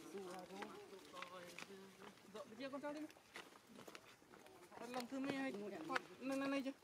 Dọn cái kia con cháu đi. Làm thử mày hay này chứ.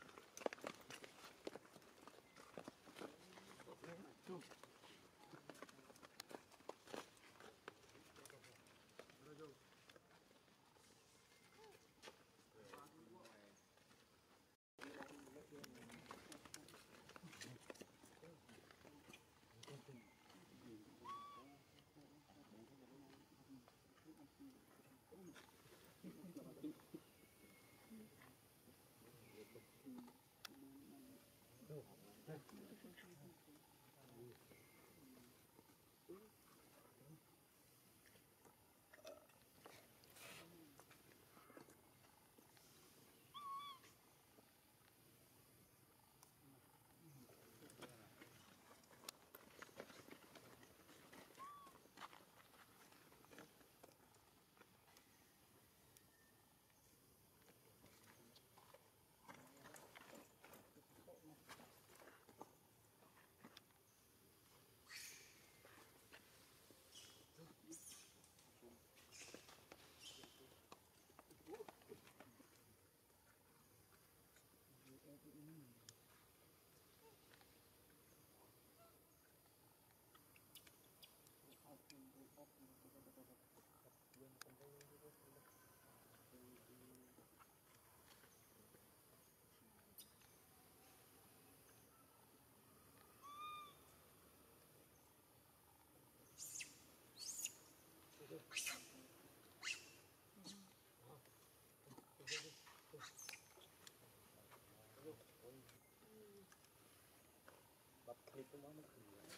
bật clip nó mới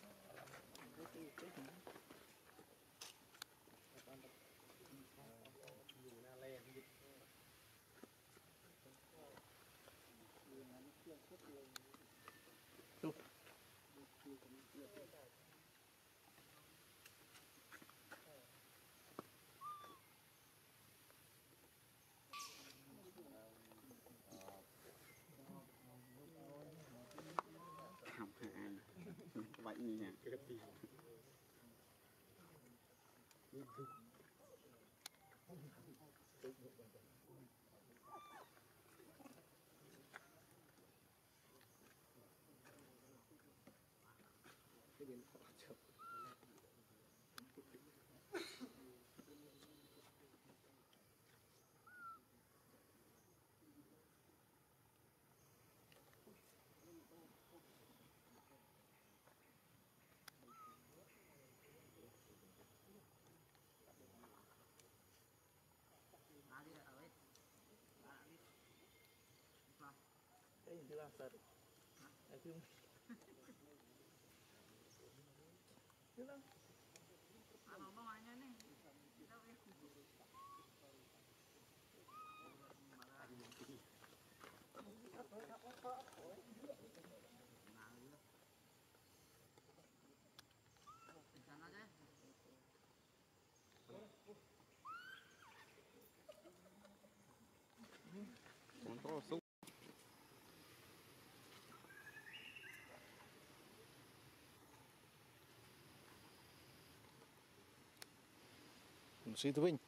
học hàng vậy như nè cái điện thoại chụp cái gì là sệt cái thứ thứ đó Ano ba nga yan eh? Sana deh. Control xuống sĩ Tư Vinh.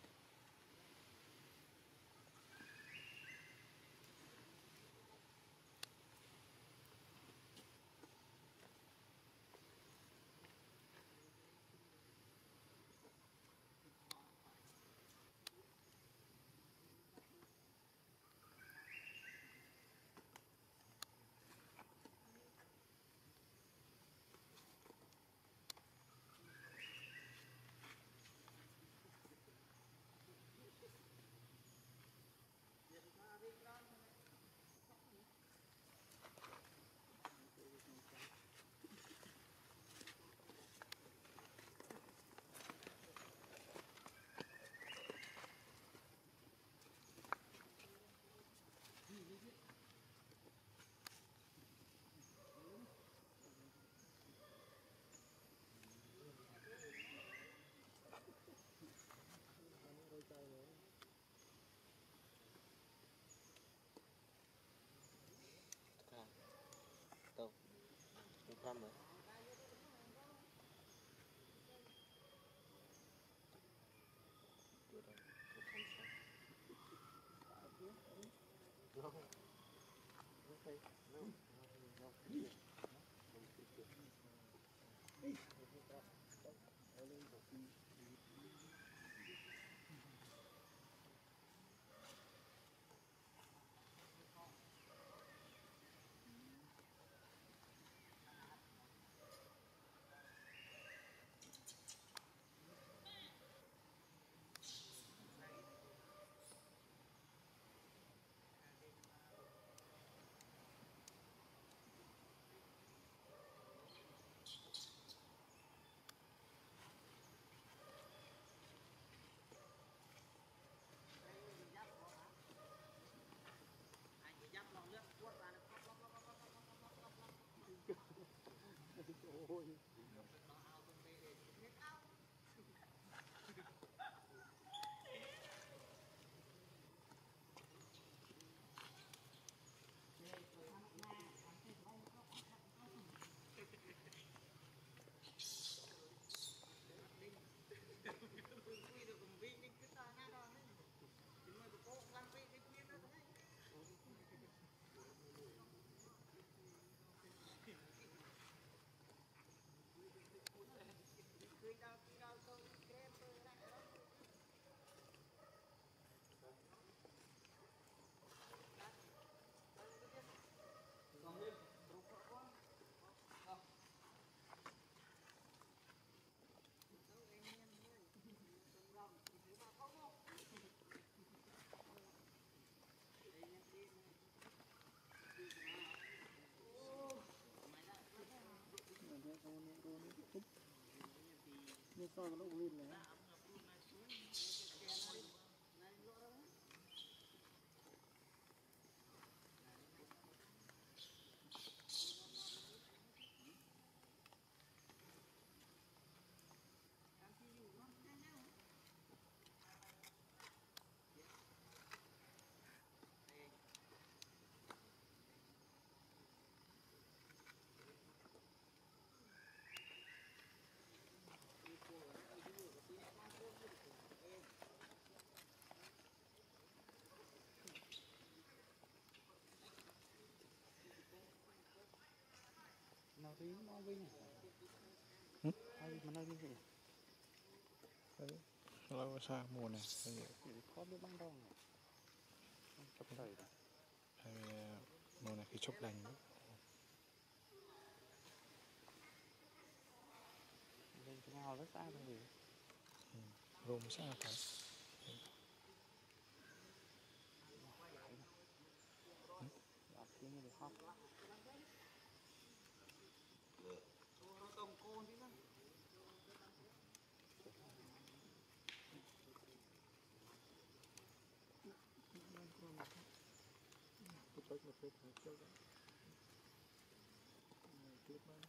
đâu không rồi như sao nó lên này Nó đi nó đi hay mà nó đi gì lâu xa mùa này có biết băng đông chấp đầy hay mùa này khi chụp lành lên cái nào rất xa rồi rôm xa phải đọc tiếng như được khóc một phút chơi clip mà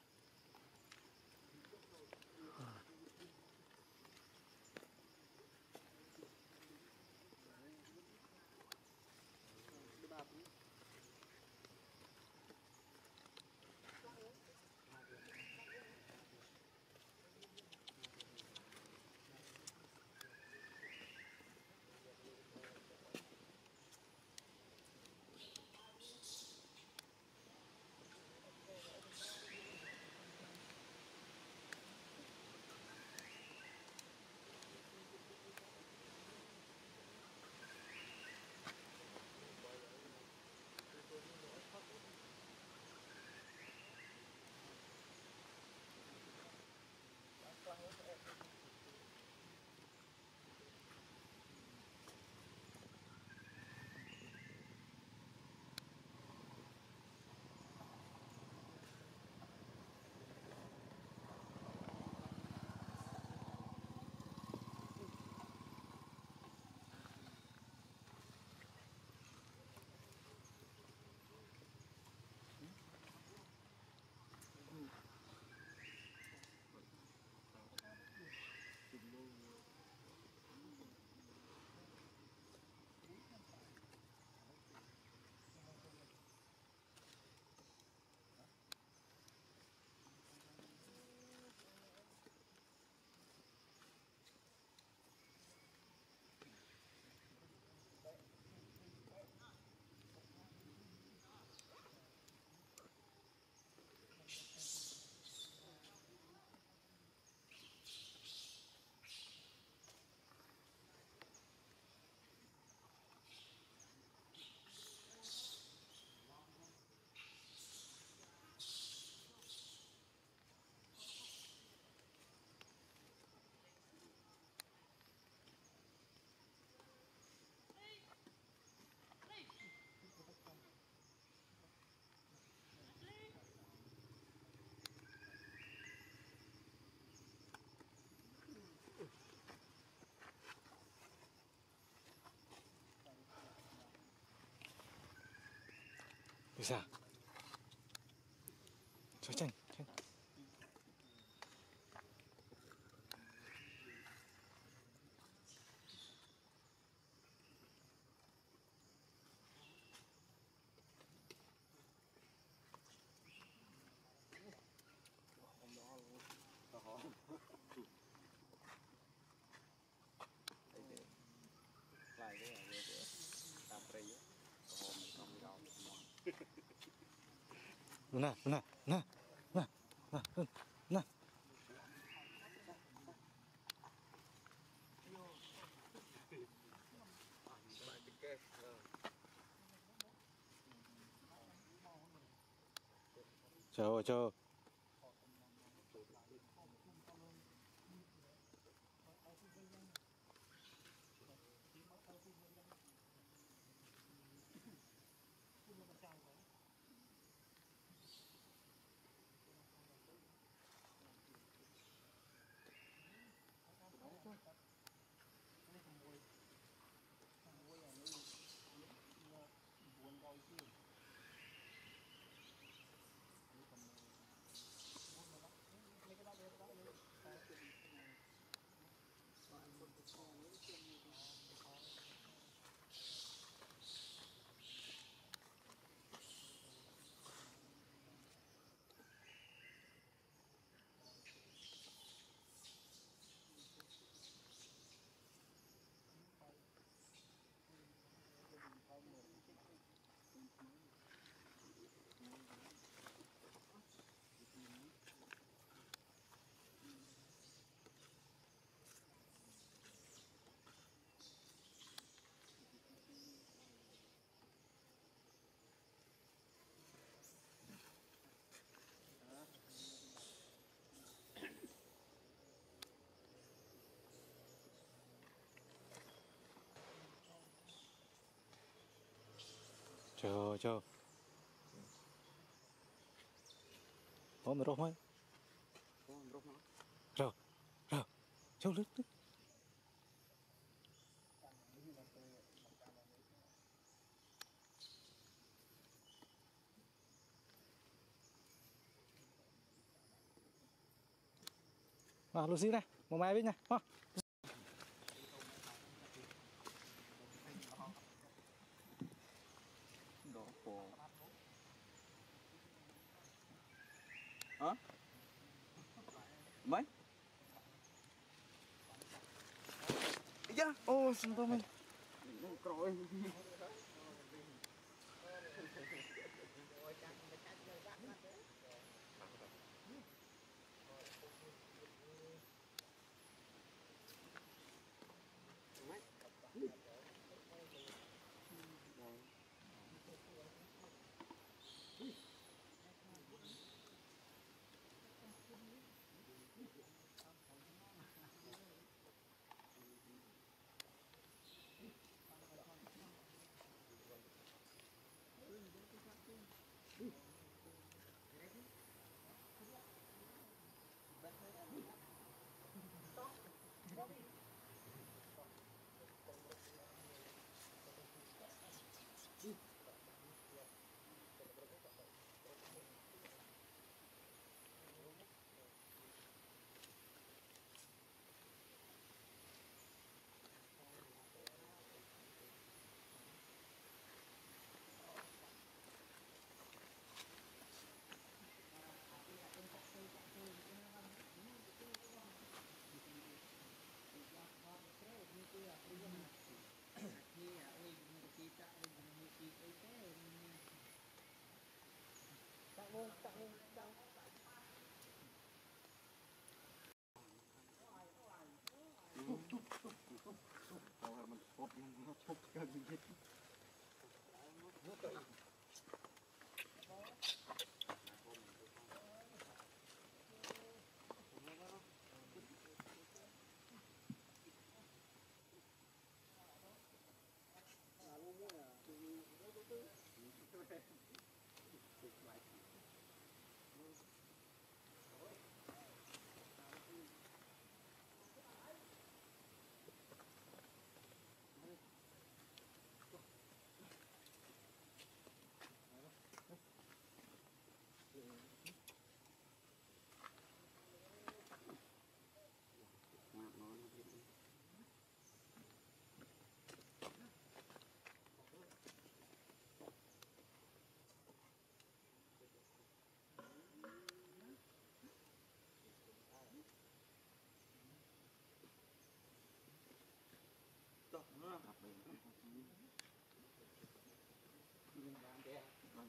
Bisa. Cho chanh. Nah. Chờ. Chờ. Có mà rốt mấy. Rồi. Châu lứt. Lucy này, một máy biết nha. Hả? Mấy? Dạ, ô xin tôi mình. Rồi.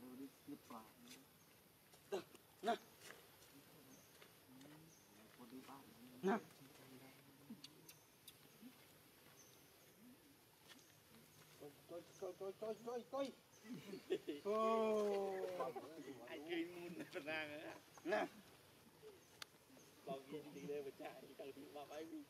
anh cười muôn phần nàng á nè bao nhiêu đi đây mà chạy chỉ cần bảo ai đi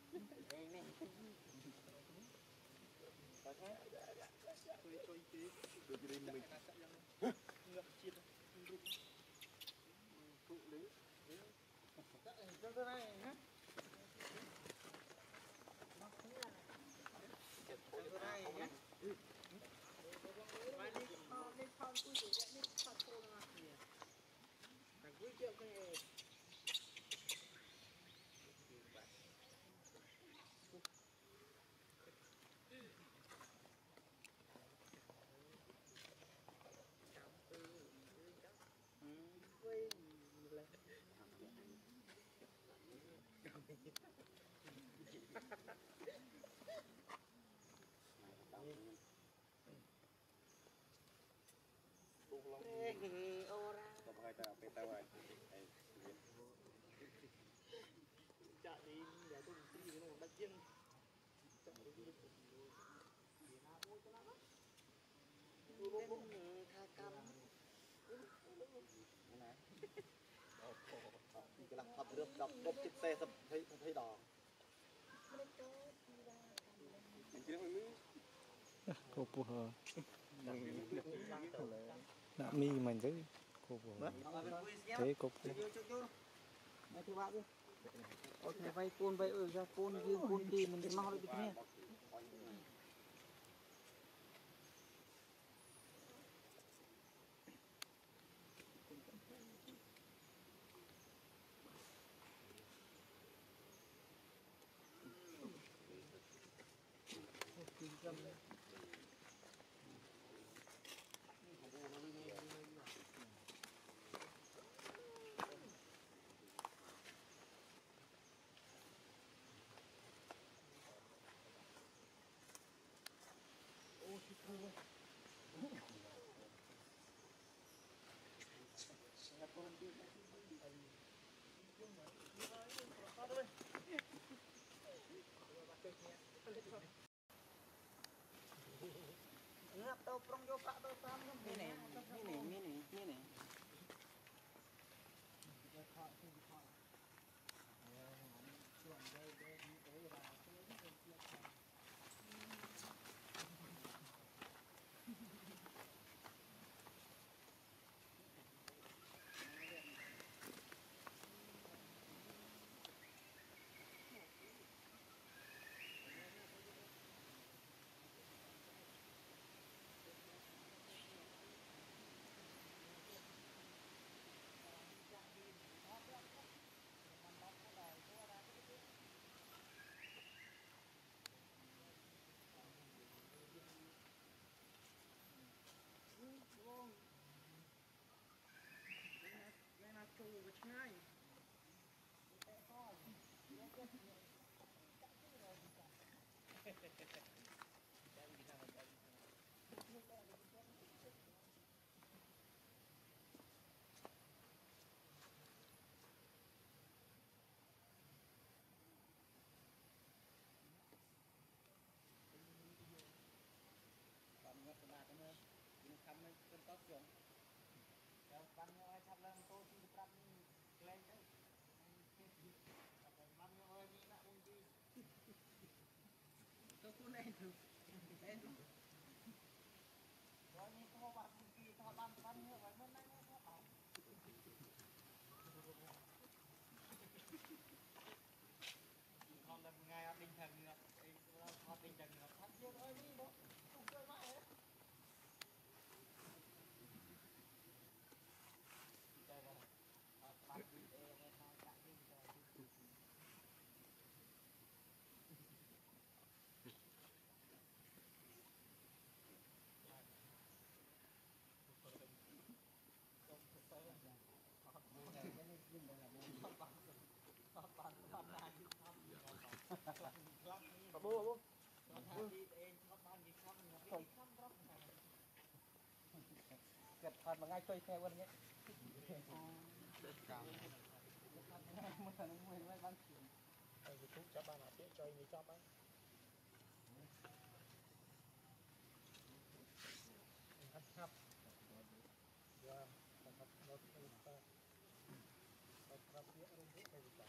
cô phù hợp đã mi mình chứ cô phù hợp thế cô Oke, vay pun vay ra pun dương pun đi mình mau được nhé. Ngap tau prong yo pak tau sam ni. เกิดผ่านมาง่ายช่วยแค่วันนี้มันทำให้ไม่บ้านเสียง YouTube cho ba nào biết cho anh cho anh hấp và hấp nó cũng ta hấp biết không biết cái gì cả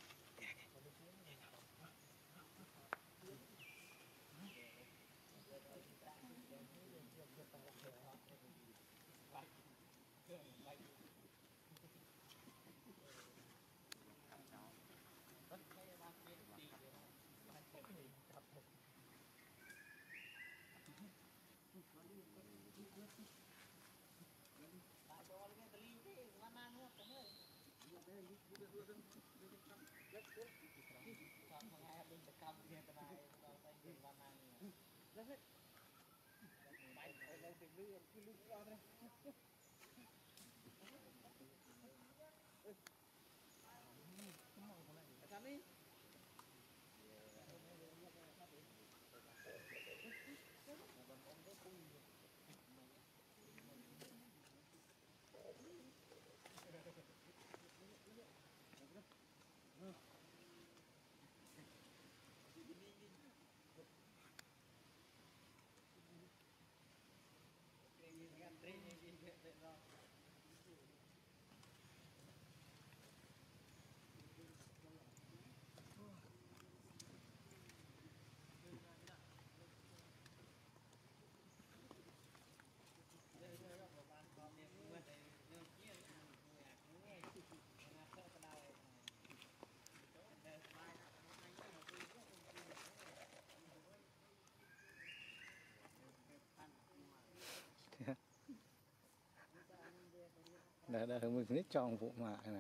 Đã mình biết chọn vụ mà này.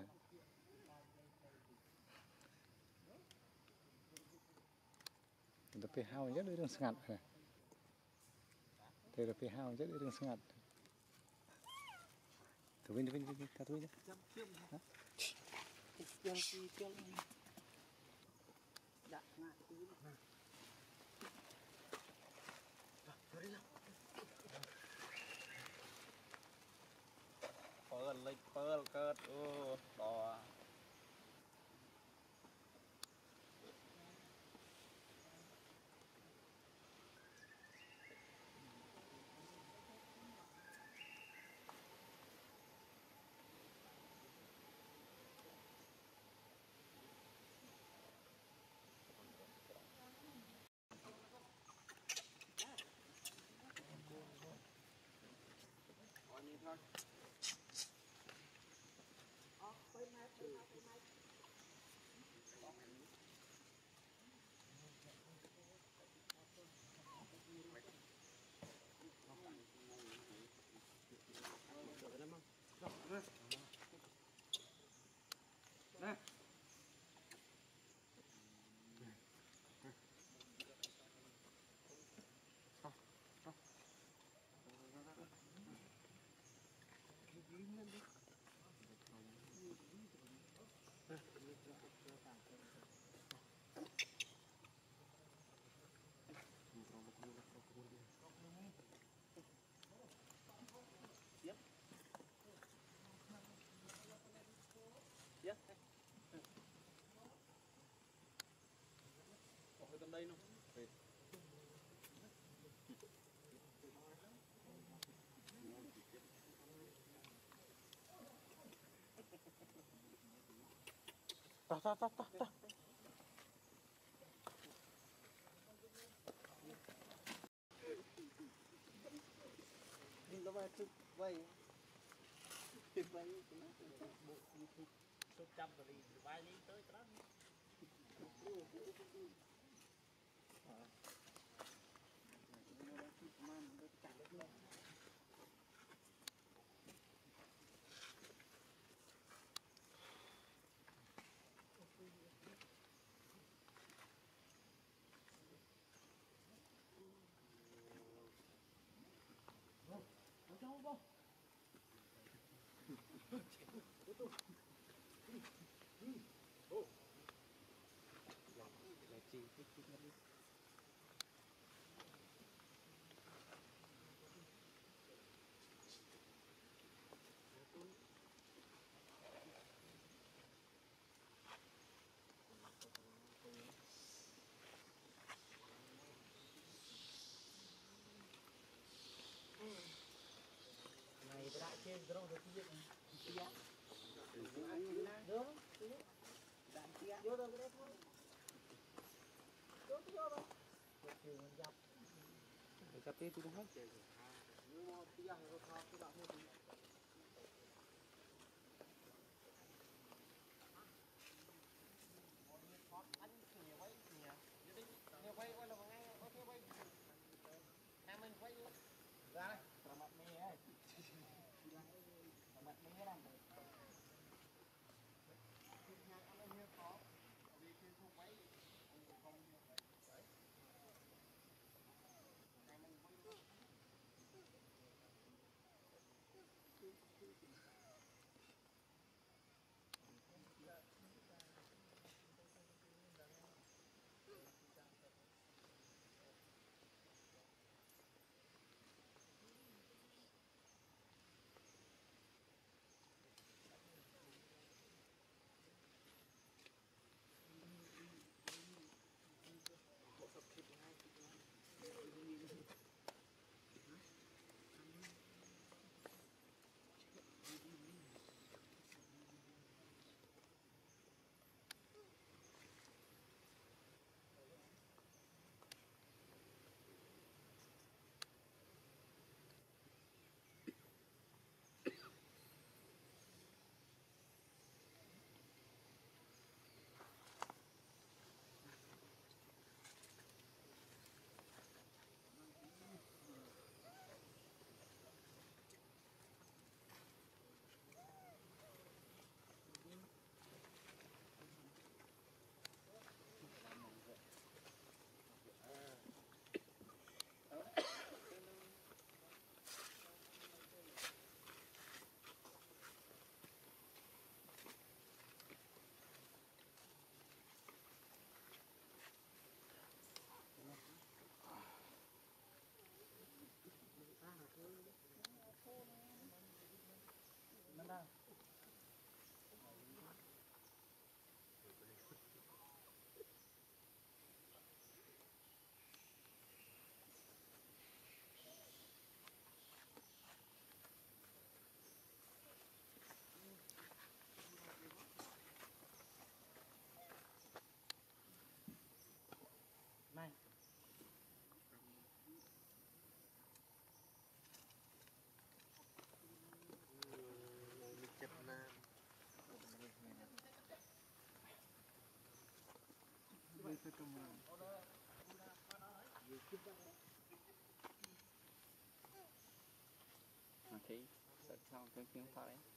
Được cái hao rất là ngặt này. Thì được cái hao rất là ngặt. Thử vinh ta thôi nhé. Pearl like pearl cut đò đây nó ta đi nó vai thức vay vay bộ số trăm rồi vay đi tới đó Cà phê tôi cũng hết. Ok, sợ sao cái tiếng pha đấy.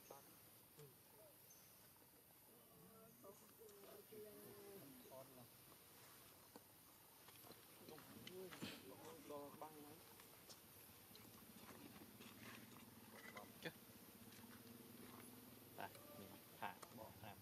Thả bỏ làm.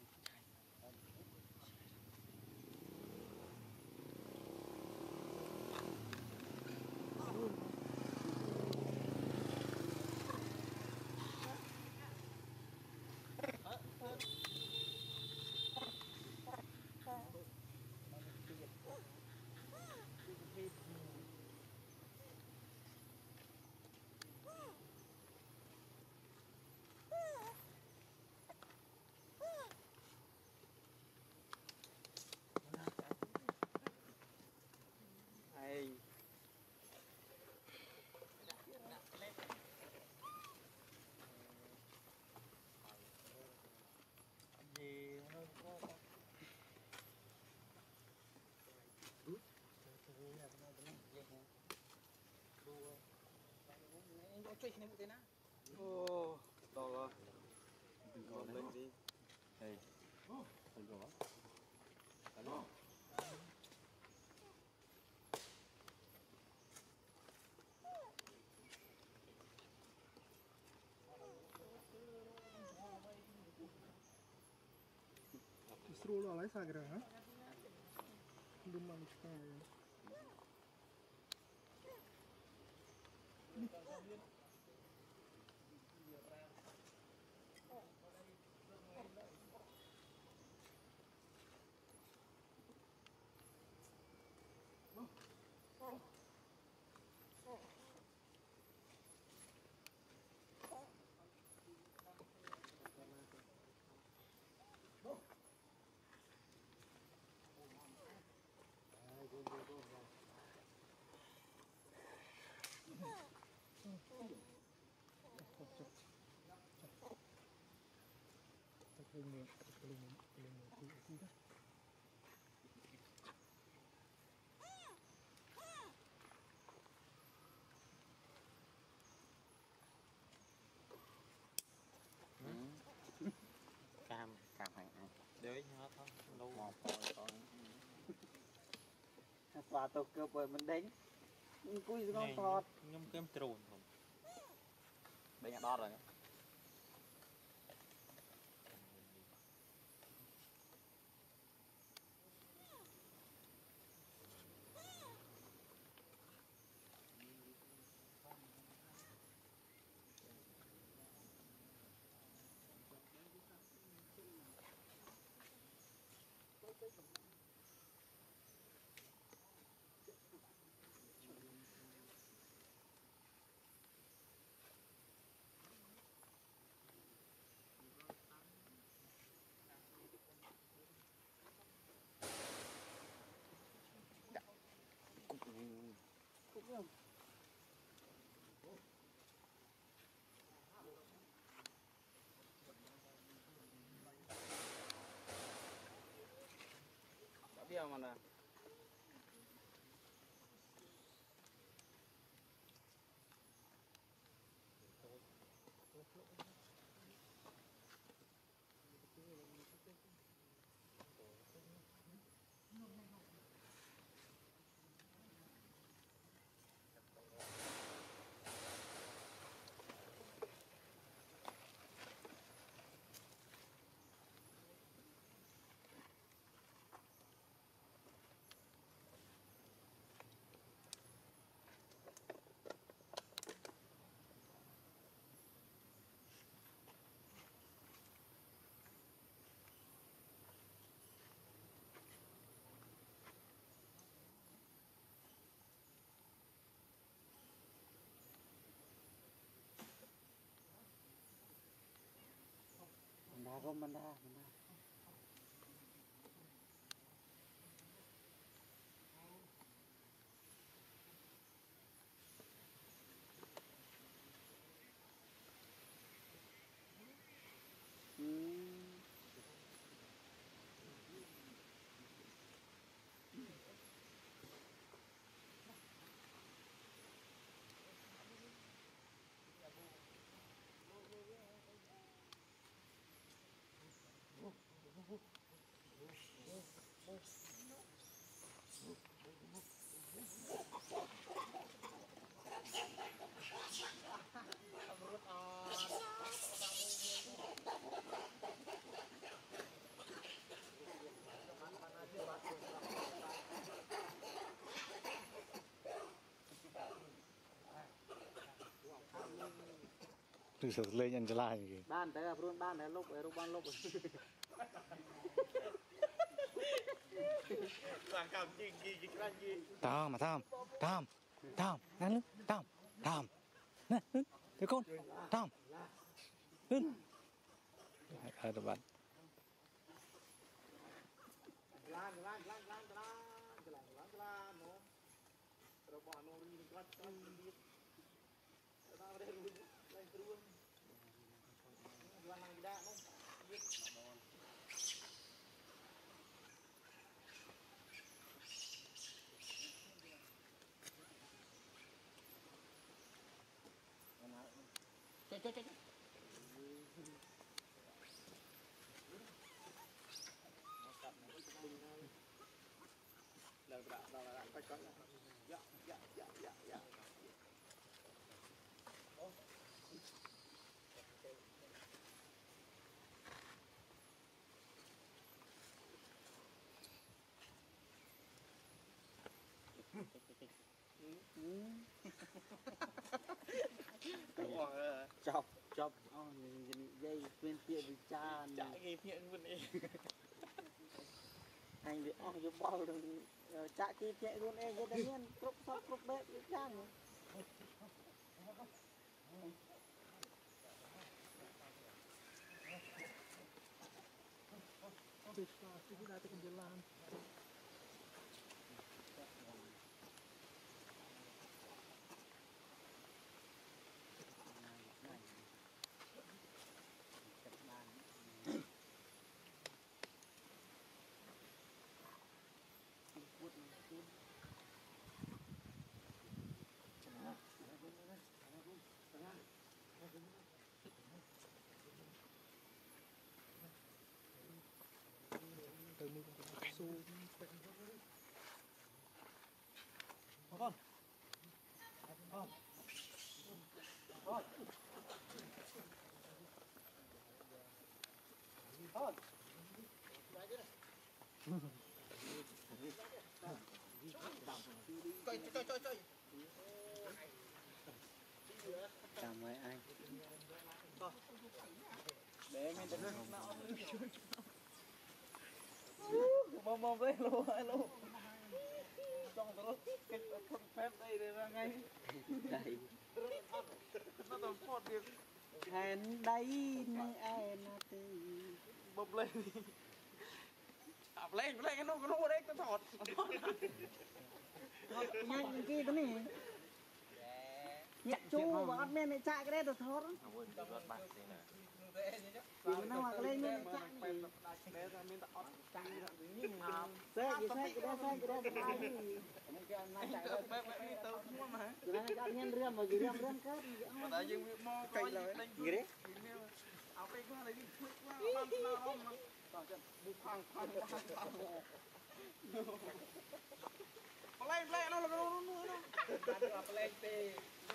Ô, to rồi. Đừng có lên đi. Đây. Đừng có. Alo. Stroll alai sagra, ha? Dumma miskaya. miệng chui đó cam hàng ăn đấy nhá thôi lâu ngọt rồi và tôi cơ bởi mình đánh cùi con thọt nhâm kem trồn không đây nhà đo rồi biết mà nè đá không mình đá từ từ lên nhân cho lại kì ban tới là luôn ban đấy lúc ấy lúc ban lúc làm cảm gì cái gì Tom nè lưng Tom nè cái con Tom lưng ở đâu bạn chơi lần lại quay con dạ chọc dây viên tiện với cha chả nghe thiện luôn đi anh bị ong vô bao đừng chả kia thiện luôn em cho tự nhiên cướp sóc cướp bếp với cha nữa sudah tekan jalan từ mưa xu con con con con coi chào mời anh để mình được mồm đấy luôn luôn trong đó cái không phép đây để ra ngay đây nó toàn phốt đi hẹn đây nơi ai mà từ bốc lên lên cái nó đấy cái thọt nhanh kia cái này nhẹ chú và ăn men chạy cái đấy được thọt thì nó mặc lên men chạy xe cái đó ai đi cái nhân rơm mà gì rơm cát mà tại dương mo cây lời gì đấy áo cây qua lấy đi lên nó lên tê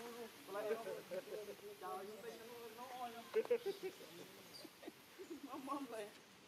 nó mong lên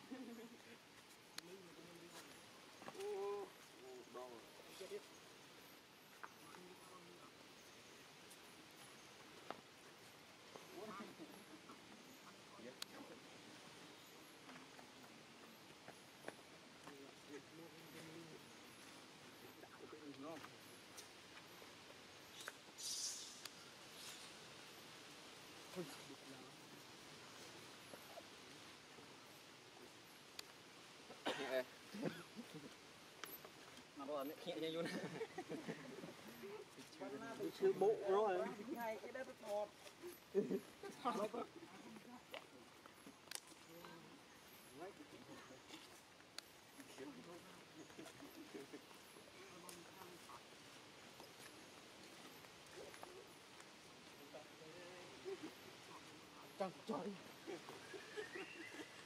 nó còn nhẹ nhàng luôn chưa bộ rồi ngay cái đất thọt trời